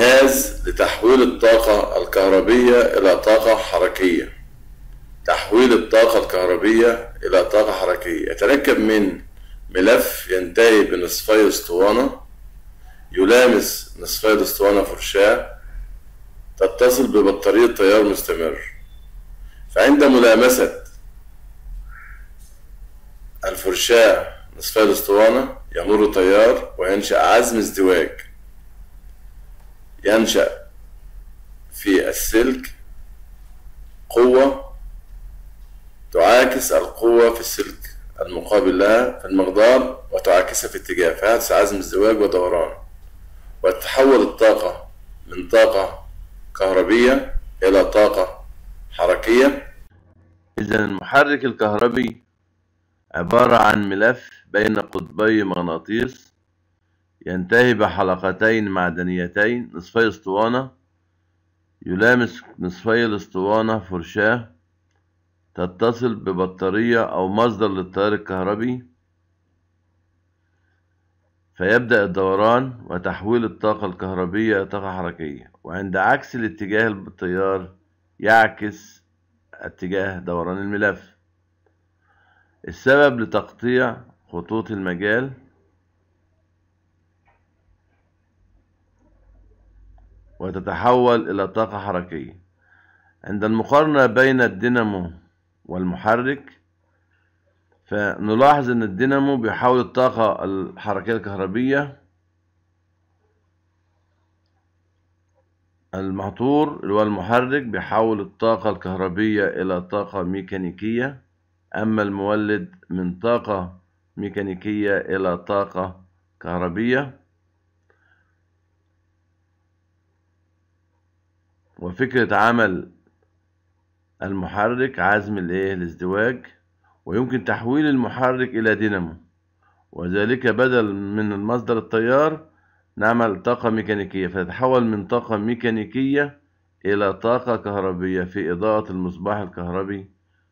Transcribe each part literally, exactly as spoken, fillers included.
جهاز لتحويل الطاقة الكهربية إلى طاقة حركية. تحويل الطاقة الكهربية إلى طاقة حركية يتركب من ملف ينتهي بنصفي اسطوانة يلامس نصفي الاسطوانة فرشاة تتصل ببطارية تيار مستمر. فعند ملامسة الفرشاة نصفي الاسطوانة يمر تيار وينشأ عزم ازدواج. ينشأ في السلك قوة تعاكس القوة في السلك المقابل لها في المقدار وتعاكسها في اتجاه، فيحدث عزم ازدواج ودوران، وتتحول الطاقة من طاقة كهربية إلى طاقة حركية. إذا المحرك الكهربي عبارة عن ملف بين قطبي مغناطيس ينتهي بحلقتين معدنيتين نصفي اسطوانة يلامس نصفي الاسطوانة فرشاة تتصل ببطارية أو مصدر للتيار الكهربي، فيبدأ الدوران وتحويل الطاقة الكهربية إلى طاقة حركية، وعند عكس الاتجاه التيار يعكس اتجاه دوران الملف. السبب لتقطيع خطوط المجال وتتحول إلى طاقة حركية. عند المقارنة بين الدينامو والمحرك فنلاحظ أن الدينامو بيحول الطاقة الحركية الكهربية، الموتور اللي هو المحرك بيحول الطاقة الكهربية إلى طاقة ميكانيكية، أما المولد من طاقة ميكانيكية إلى طاقة كهربية. وفكرة عمل المحرك عزم الايه الازدواج، ويمكن تحويل المحرك إلى دينامو، وذلك بدل من المصدر التيار نعمل طاقة ميكانيكية، فتتحول من طاقة ميكانيكية إلى طاقة كهربية في إضاءة المصباح الكهربي.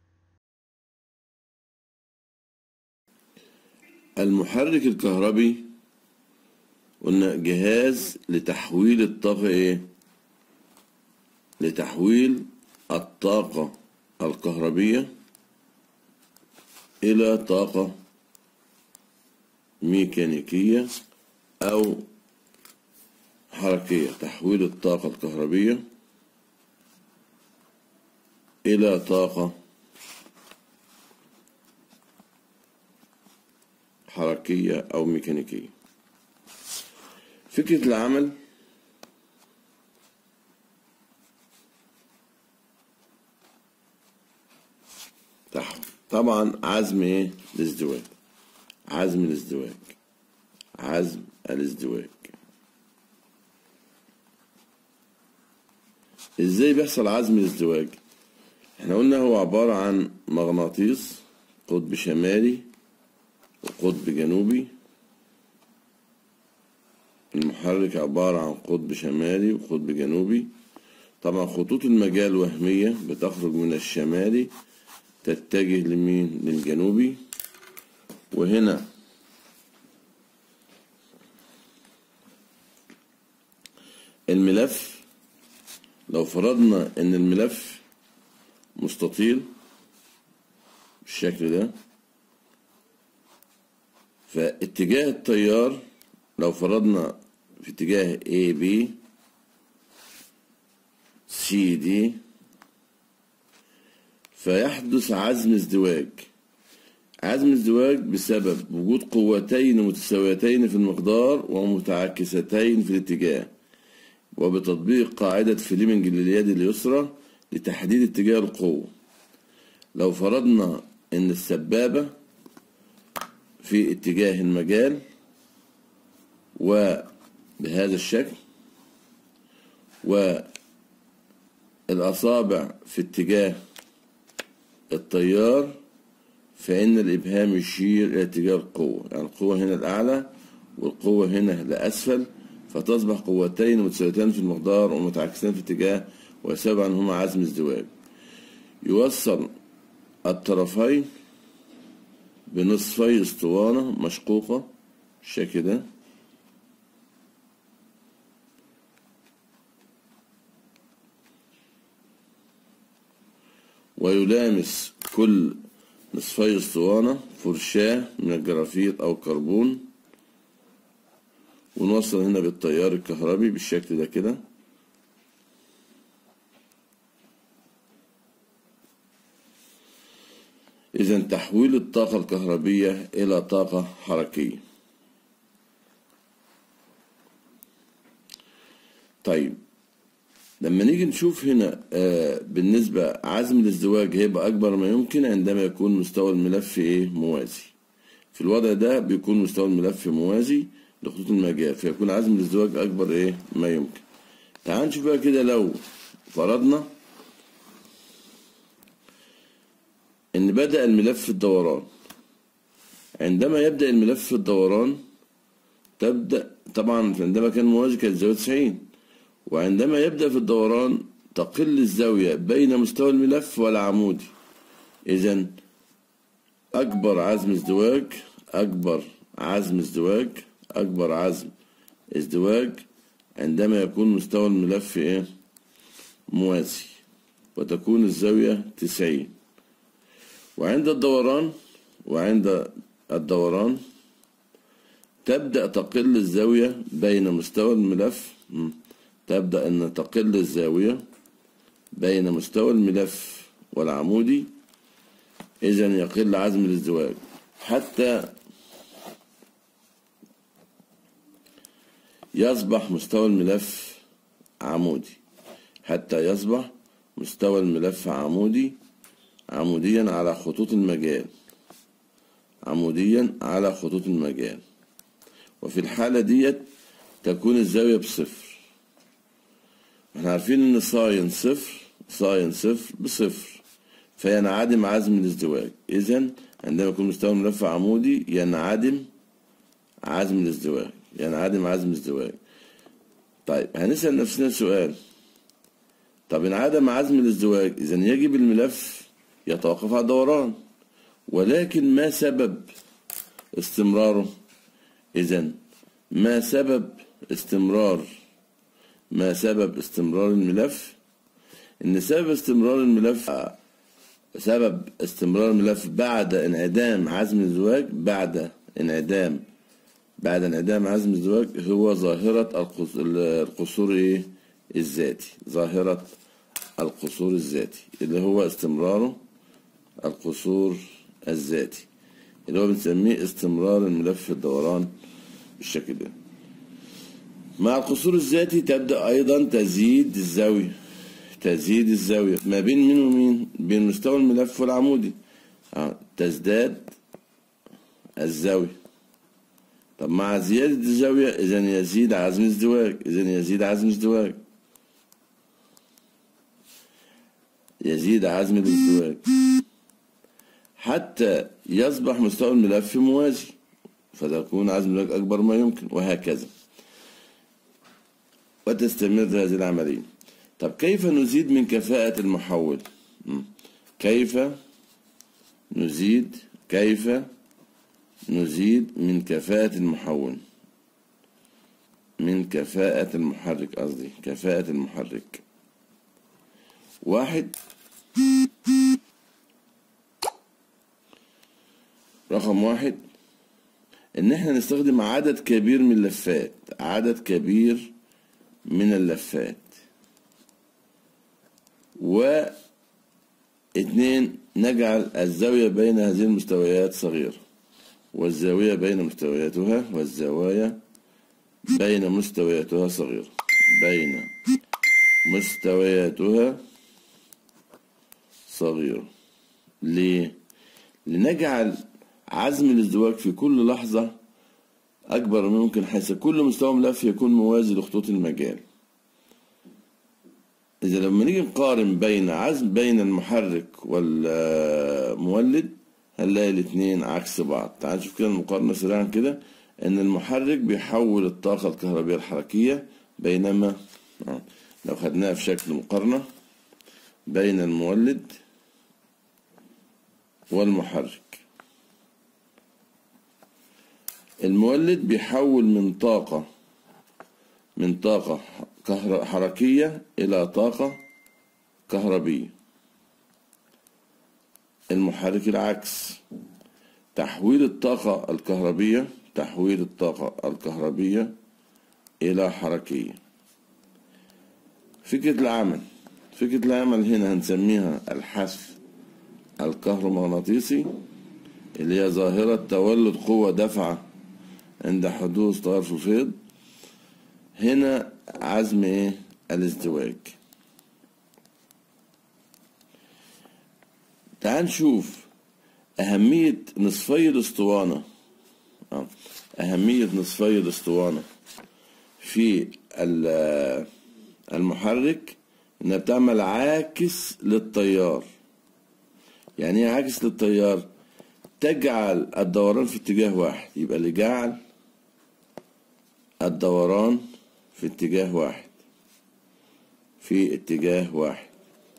المحرك الكهربي قلنا جهاز لتحويل الطاقة ايه لتحويل الطاقة الكهربية إلى طاقة ميكانيكية أو حركية. تحويل الطاقة الكهربية إلى طاقة حركية أو ميكانيكية. فكرة العمل طبعا عزم ايه الازدواج عزم الازدواج عزم الازدواج ازاي بيحصل عزم الازدواج؟ احنا قلنا هو عبارة عن مغناطيس قطب شمالي وقطب جنوبي. المحرك عبارة عن قطب شمالي وقطب جنوبي. طبعا خطوط المجال وهمية بتخرج من الشمالي تتجه لمين؟ للجنوبي. وهنا الملف لو فرضنا ان الملف مستطيل بالشكل ده، فاتجاه التيار لو فرضنا في اتجاه A B C D فيحدث عزم ازدواج. عزم ازدواج بسبب وجود قوتين متساويتين في المقدار ومتعاكستين في الاتجاه، وبتطبيق قاعدة فليمنج لليد اليسرى لتحديد اتجاه القوة. لو فرضنا ان السبابة في اتجاه المجال وبهذا الشكل، والأصابع في اتجاه التيار، فإن الإبهام يشير إلى اتجاه القوة، يعني القوة هنا الأعلى والقوة هنا لأسفل، فتصبح قوتين متساويتان في المقدار ومتعاكسان في اتجاه، ويسبب عنهما عزم ازدواج. يوصل الطرفين بنصفي اسطوانة مشقوقة بالشكل ده، ويلامس كل نصفي اسطوانة فرشاة من الجرافيت أو كربون، ونوصل هنا بالتيار الكهربي بالشكل ده كده. إذا تحويل الطاقة الكهربية إلى طاقة حركية. طيب لما نيجي نشوف هنا آه بالنسبة عزم الازدواج هيبقى أكبر ما يمكن عندما يكون مستوى الملف إيه موازي. في الوضع ده بيكون مستوى الملف موازي لخطوط المجال، فيكون عزم الازدواج أكبر إيه ما يمكن. تعال نشوف بقى كده، لو فرضنا إن بدأ الملف في الدوران، عندما يبدأ الملف في الدوران تبدأ طبعا عندما كان موازي كانت الزاوية تسعين، وعندما يبدأ في الدوران تقل الزاوية بين مستوى الملف والعمودي. إذن أكبر عزم ازدواج أكبر عزم ازدواج أكبر عزم ازدواج عندما يكون مستوى الملف إيه موازي وتكون الزاوية تسعين. وعند الدوران وعند الدوران تبدأ تقل الزاوية بين مستوى الملف تبدأ أن تقل الزاوية بين مستوى الملف والعمودي. إذن يقل عزم الازدواج حتى يصبح مستوى الملف عمودي حتى يصبح مستوى الملف عمودي عموديا على خطوط المجال عموديا على خطوط المجال. وفي الحالة ديت تكون الزاوية بصفر. احنا عارفين ان ساين صفر ساين صفر بصفر، فينعدم عزم الازدواج. اذا عندما يكون مستوى الملف عمودي ينعدم عزم الازدواج ينعدم عزم الازدواج. طيب هنسأل نفسنا سؤال، طب انعدم عزم الازدواج اذا يجب الملف يتوقف على الدوران، ولكن ما سبب استمراره؟ إذن ما سبب استمرار ما سبب استمرار الملف؟ إن سبب استمرار الملف سبب استمرار الملف بعد انعدام عزم الازدواج بعد انعدام بعد انعدام عزم الازدواج هو ظاهرة القصور الذاتي ظاهرة القصور الذاتي اللي هو استمراره القصور الذاتي اللي هو بنسميه استمرار الملف في الدوران بالشكل ده. مع القصور الذاتي تبدأ أيضا تزيد الزاوية تزيد الزاوية ما بين مين ومين؟ بين مستوى الملف والعمودي. آه. تزداد الزاوية. طب مع زيادة الزاوية إذن يزيد عزم الازدواج إذن يزيد عزم الازدواج يزيد عزم الازدواج حتى يصبح مستوى الملف موازي، فتكون عزم الازدواج أكبر ما يمكن، وهكذا وتستمر هذه العملية. طب كيف نزيد من كفاءة المحول؟ كيف نزيد كيف نزيد من كفاءة المحول من كفاءة المحرك قصدي كفاءة المحرك. واحد، رقم واحد ان احنا نستخدم عدد كبير من اللفات عدد كبير من اللفات واثنين نجعل الزاوية بين هذه المستويات صغيرة، والزاوية بين مستوياتها والزوايا بين مستوياتها صغيرة بين مستوياتها صغيرة. ليه؟ لنجعل عزم الازدواج في كل لحظة أكبر ممكن، حيث كل مستوى ملف يكون موازي لخطوط المجال. إذا لما نيجي نقارن بين عزم بين المحرك والمولد هنلاقي الاثنين عكس بعض. تعال نشوف كده المقارنة سريعا كده، إن المحرك بيحول الطاقة الكهربية الحركية، بينما لو خدناها في شكل مقارنة بين المولد والمحرك، المولد بيحول من طاقة من طاقة حركية إلى طاقة كهربية، المحرك العكس، تحويل الطاقة الكهربية تحويل الطاقة الكهربية إلى حركية. فكرة العمل فكرة العمل هنا هنسميها الحث الكهرومغناطيسي، اللي هي ظاهرة تولد قوة دفعة عند حدوث تيار في الفيض. هنا عزم ايه؟ الازدواج. تعال نشوف أهمية نصفي الأسطوانة أهمية نصفي الأسطوانة في المحرك، إنها بتعمل عاكس للتيار. يعني ايه عاكس للتيار؟ تجعل الدوران في اتجاه واحد، يبقى اللي جعل الدوران في اتجاه واحد في اتجاه واحد.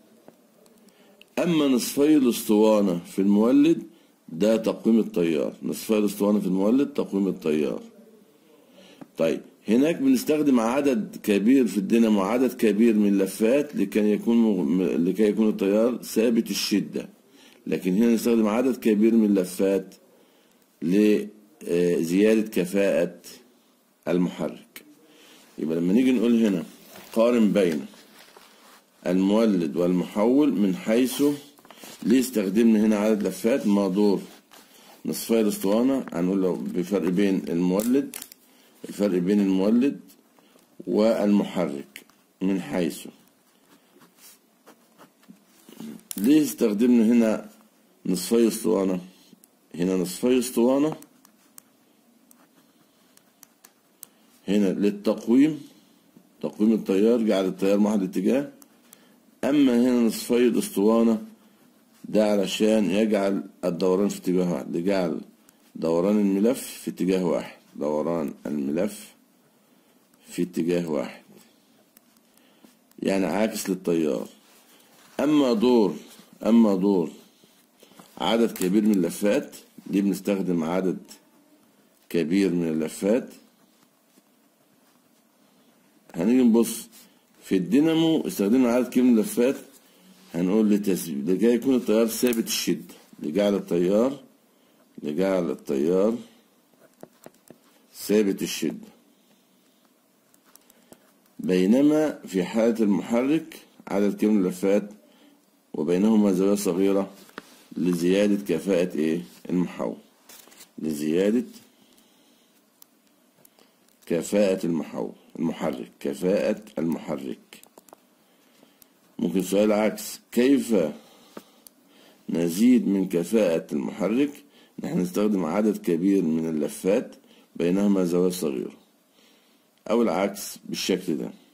أما نصفي الأسطوانة في المولد ده تقويم التيار. نصفي الأسطوانة في المولد تقويم التيار. طيب هناك بنستخدم عدد كبير في الدينامو، عدد كبير من اللفات لكي يكون لكي يكون التيار ثابت الشدة، لكن هنا نستخدم عدد كبير من اللفات لزيادة كفاءة المحرك. يبقى لما نيجي نقول هنا قارن بين المولد والمحول من حيث ليه استخدمنا هنا عدد لفات ما دور نصفي الأسطوانة، هنقول له بفرق بين المولد الفرق بين المولد والمحرك من حيث ليه استخدمنا هنا نصفي اسطوانة. هنا نصفي اسطوانة هنا للتقويم، تقويم التيار، جعل التيار محل اتجاه. أما هنا نصفي الاسطوانة ده علشان يجعل الدوران في اتجاه واحد، لجعل دوران الملف في اتجاه واحد دوران الملف في اتجاه واحد، يعني عاكس للتيار. أما دور أما دور عدد كبير من اللفات، دي بنستخدم عدد كبير من اللفات. هنيجي نبص في الدينامو استخدمنا عدد كبير من اللفات، هنقول لتثبيت لكي يكون التيار ثابت الشدة، لجعل التيار لجعل التيار ثابت الشدة. بينما في حالة المحرك عدد كبير من اللفات وبينهما زاوية صغيرة لزيادة كفاءة ايه؟ المحول لزيادة كفاءة المحول المحرك كفاءة المحرك. ممكن سؤال عكس، كيف نزيد من كفاءة المحرك؟ نحن نستخدم عدد كبير من اللفات بينهما زوايا صغيرة، أو العكس بالشكل ده.